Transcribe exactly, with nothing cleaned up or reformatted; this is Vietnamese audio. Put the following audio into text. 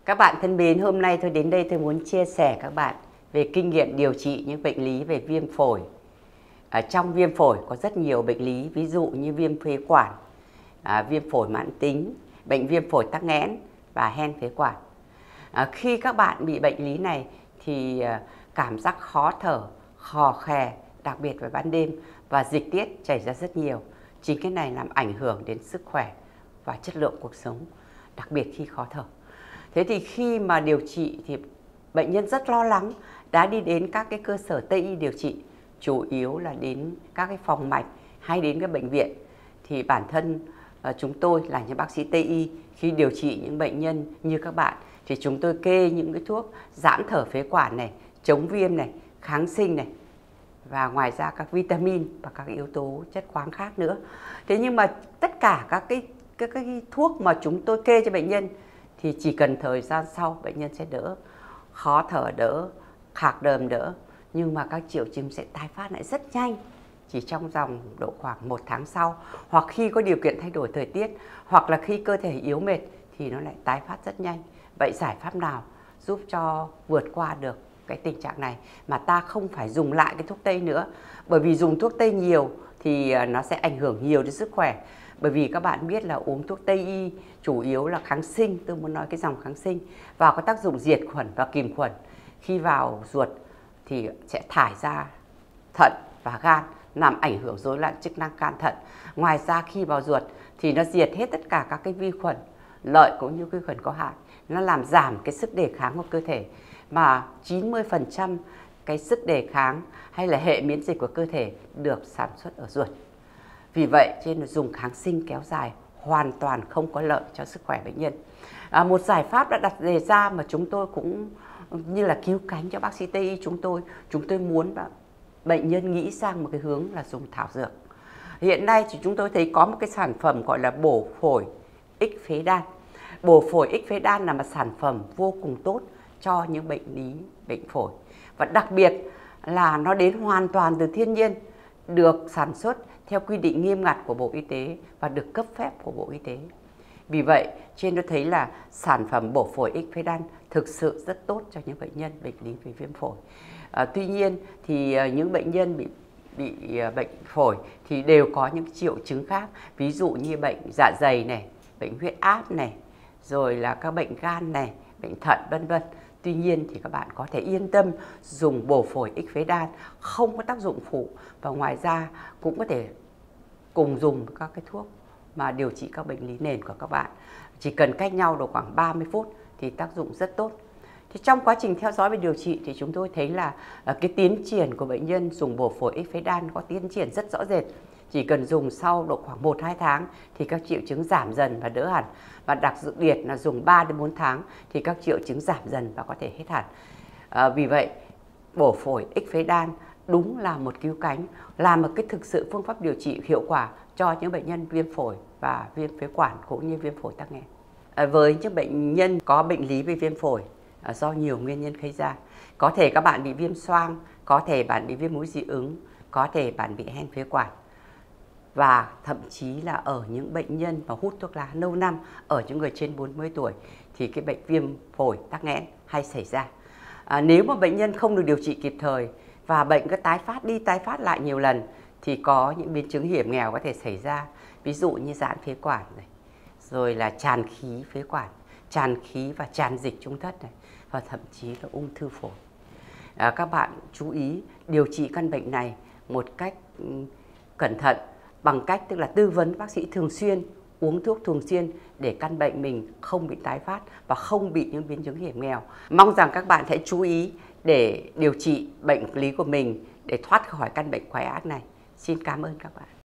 Các bạn thân mến, hôm nay tôi đến đây tôi muốn chia sẻ các bạn về kinh nghiệm điều trị những bệnh lý về viêm phổi. Ở trong viêm phổi có rất nhiều bệnh lý, ví dụ như viêm phế quản, à, viêm phổi mãn tính, bệnh viêm phổi tắc nghẽn và hen phế quản. À, khi các bạn bị bệnh lý này thì à, cảm giác khó thở, khò khè, đặc biệt vào ban đêm và dịch tiết chảy ra rất nhiều. Chính cái này làm ảnh hưởng đến sức khỏe và chất lượng cuộc sống, đặc biệt khi khó thở. Thế thì khi mà điều trị thì bệnh nhân rất lo lắng, đã đi đến các cái cơ sở Tây y điều trị, chủ yếu là đến các cái phòng mạch hay đến các bệnh viện. Thì bản thân uh, chúng tôi là những bác sĩ Tây y, khi điều trị những bệnh nhân như các bạn thì chúng tôi kê những cái thuốc giãn thở phế quản này, chống viêm này, kháng sinh này, và ngoài ra các vitamin và các yếu tố chất khoáng khác nữa. Thế nhưng mà tất cả các cái, các cái thuốc mà chúng tôi kê cho bệnh nhân thì chỉ cần thời gian sau bệnh nhân sẽ đỡ, khó thở đỡ, khạc đờm đỡ, nhưng mà các triệu chứng sẽ tái phát lại rất nhanh, chỉ trong vòng độ khoảng một tháng sau, hoặc khi có điều kiện thay đổi thời tiết, hoặc là khi cơ thể yếu mệt thì nó lại tái phát rất nhanh. Vậy giải pháp nào giúp cho vượt qua được cái tình trạng này mà ta không phải dùng lại cái thuốc Tây nữa? Bởi vì dùng thuốc Tây nhiều thì nó sẽ ảnh hưởng nhiều đến sức khỏe. Bởi vì các bạn biết là uống thuốc Tây y chủ yếu là kháng sinh, tôi muốn nói cái dòng kháng sinh, và có tác dụng diệt khuẩn và kìm khuẩn. Khi vào ruột thì sẽ thải ra thận và gan, làm ảnh hưởng rối loạn chức năng can thận. Ngoài ra khi vào ruột thì nó diệt hết tất cả các cái vi khuẩn lợi cũng như vi khuẩn có hại. Nó làm giảm cái sức đề kháng của cơ thể, mà chín mươi phần trăm cái sức đề kháng hay là hệ miễn dịch của cơ thể được sản xuất ở ruột. Vì vậy cho nên dùng kháng sinh kéo dài hoàn toàn không có lợi cho sức khỏe bệnh nhân. À, một giải pháp đã đặt đề ra mà chúng tôi cũng như là cứu cánh cho bác sĩ Tây y chúng tôi. Chúng tôi muốn bệnh nhân nghĩ sang một cái hướng là dùng thảo dược. Hiện nay thì chúng tôi thấy có một cái sản phẩm gọi là bổ phổi X phế đan. Bổ phổi X phế đan là một sản phẩm vô cùng tốt cho những bệnh lý bệnh phổi. Và đặc biệt là nó đến hoàn toàn từ thiên nhiên, được sản xuất theo quy định nghiêm ngặt của Bộ Y tế và được cấp phép của Bộ Y tế. Vì vậy, trên tôi thấy là sản phẩm bổ phổi X phế đan thực sự rất tốt cho những bệnh nhân bệnh lý về viêm phổi. À, tuy nhiên thì những bệnh nhân bị bị bệnh phổi thì đều có những triệu chứng khác, ví dụ như bệnh dạ dày này, bệnh huyết áp này, rồi là các bệnh gan này, bệnh thận vân vân. Tuy nhiên thì các bạn có thể yên tâm dùng bổ phổi X phế đan, không có tác dụng phụ, và ngoài ra cũng có thể cùng dùng các cái thuốc mà điều trị các bệnh lý nền của các bạn. Chỉ cần cách nhau độ khoảng ba mươi phút thì tác dụng rất tốt. Thì trong quá trình theo dõi và điều trị thì chúng tôi thấy là cái tiến triển của bệnh nhân dùng bổ phổi X phế đan có tiến triển rất rõ rệt. Chỉ cần dùng sau độ khoảng một đến hai tháng thì các triệu chứng giảm dần và đỡ hẳn. Và đặc biệt là dùng ba đến bốn tháng thì các triệu chứng giảm dần và có thể hết hẳn. À, vì vậy, bổ phổi X phế đan đúng là một cứu cánh, là một cái thực sự phương pháp điều trị hiệu quả cho những bệnh nhân viêm phổi và viêm phế quản cũng như viêm phổi tắc nghẽn. À, với những bệnh nhân có bệnh lý về viêm phổi à, do nhiều nguyên nhân gây ra, có thể các bạn bị viêm xoang, có thể bạn bị viêm mũi dị ứng, có thể bạn bị hen phế quản, và thậm chí là ở những bệnh nhân mà hút thuốc lá lâu năm, ở những người trên bốn mươi tuổi thì cái bệnh viêm phổi tắc nghẽn hay xảy ra. À, nếu mà bệnh nhân không được điều trị kịp thời và bệnh cứ tái phát đi tái phát lại nhiều lần thì có những biến chứng hiểm nghèo có thể xảy ra, ví dụ như giãn phế quản này, rồi là tràn khí phế quản, tràn khí và tràn dịch trung thất này, và thậm chí là ung thư phổi. À, các bạn chú ý điều trị căn bệnh này một cách um, cẩn thận, bằng cách tức là tư vấn bác sĩ thường xuyên, uống thuốc thường xuyên để căn bệnh mình không bị tái phát và không bị những biến chứng hiểm nghèo. Mong rằng các bạn sẽ chú ý để điều trị bệnh lý của mình để thoát khỏi căn bệnh quái ác này. Xin cảm ơn các bạn.